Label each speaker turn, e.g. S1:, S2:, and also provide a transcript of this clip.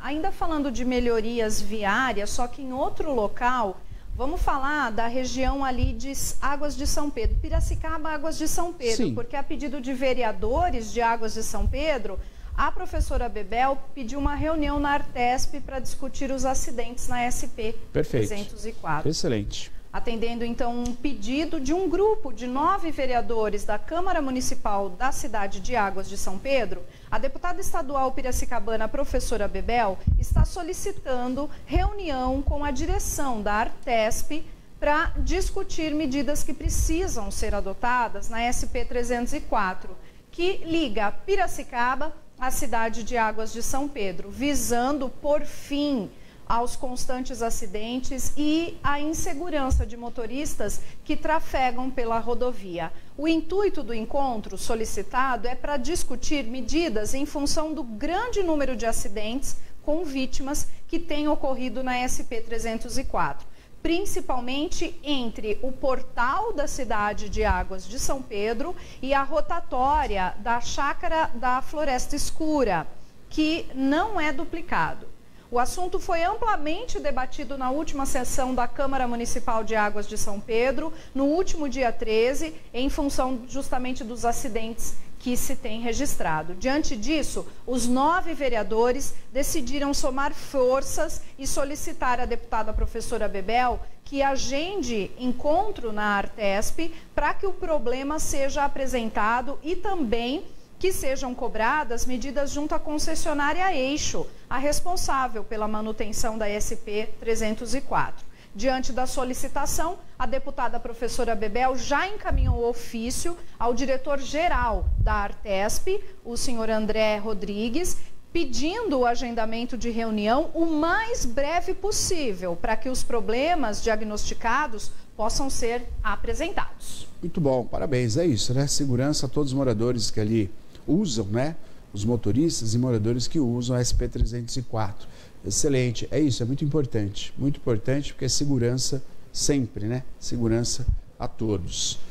S1: ainda falando de melhorias viárias, só que em outro local, vamos falar da região ali de Águas de São Pedro, Piracicaba, Águas de São Pedro,
S2: Sim.
S1: porque a pedido de vereadores de Águas de São Pedro, a professora Bebel pediu uma reunião na Artesp para discutir os acidentes na SP
S2: Perfeito.
S1: 304.
S2: Excelente.
S1: Atendendo, então, um pedido de um grupo de 9 vereadores da Câmara Municipal da cidade de Águas de São Pedro, a deputada estadual piracicabana, professora Bebel, está solicitando reunião com a direção da Artesp para discutir medidas que precisam ser adotadas na SP 304, que liga Piracicaba à cidade de Águas de São Pedro, visando por fim aos constantes acidentes e à insegurança de motoristas que trafegam pela rodovia. O intuito do encontro solicitado é para discutir medidas em função do grande número de acidentes com vítimas que têm ocorrido na SP 304, principalmente entre o portal da cidade de Águas de São Pedro e a rotatória da Chácara da Floresta Escura, que não é duplicado. O assunto foi amplamente debatido na última sessão da Câmara Municipal de Águas de São Pedro, no último dia 13, em função justamente dos acidentes que se tem registrado. Diante disso, os 9 vereadores decidiram somar forças e solicitar à deputada professora Bebel que agende encontro na Artesp para que o problema seja apresentado e também que sejam cobradas medidas junto à concessionária Eixo, a responsável pela manutenção da SP 304. Diante da solicitação, a deputada professora Bebel já encaminhou ofício ao diretor-geral da Artesp, o senhor André Rodrigues, pedindo o agendamento de reunião o mais breve possível para que os problemas diagnosticados possam ser apresentados.
S2: Muito bom, parabéns, é isso, né? Segurança a todos os moradores que ali usam, né? Os motoristas e moradores que usam a SP 304. Excelente, é isso, é muito importante porque é segurança sempre, né? Segurança a todos.